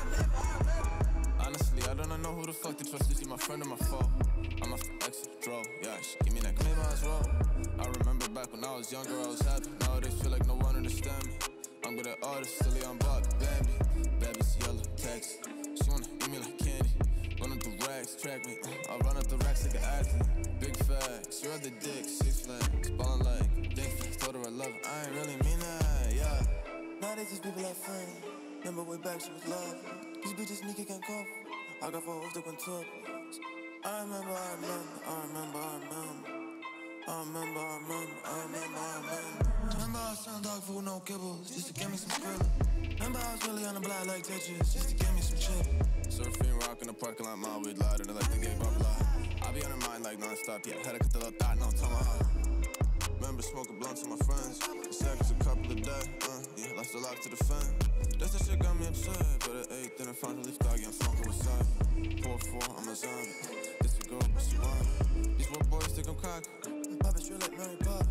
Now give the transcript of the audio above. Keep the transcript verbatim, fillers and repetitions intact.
Honestly, I don't know who the fuck to trust. Is she my friend or my foe? I'm off the exit, draw. Yeah, she give me that claim I was roll. I remember back when I was younger, I was happy. Nowadays feel like no one understand me. I'm good at artists, silly on Bob, Bambi. Baby's yellow, text. She wanna eat me like candy. Running through racks, track me. Uh, I run up the racks like an athlete. Big facts, you're the dick, six flags. Ballin' like dick facts, told her I love her. I ain't really mean that, yeah. Nowadays these people like friends. Remember way back she was love. These bitches sneaky can't cover. I got four hoes that went top. I remember, I remember, I remember, I remember. I remember, I remember, I remember, I remember. Remember I was selling dog food, no kibbles, just to get me some skrilla. Remember I was really on the block like Tetris, just to get me some chip. Surfing, rock in the parking lot, my weed lighter, like the gay bubble light. I be on her mind like non-stop, yeah. Had to cut the little thought, no tomahawk. Remember smoking blunts with my friends. Seconds a couple of days, uh, yeah, lost a lot to the fan. That's that shit got me upset, but at eight, then I finally thought, yeah, I'm smoking with side. Four four, I'm a zombie. This a girl, but she want. These more boys think I'm cocky. Pop it straight like Mary Poppins.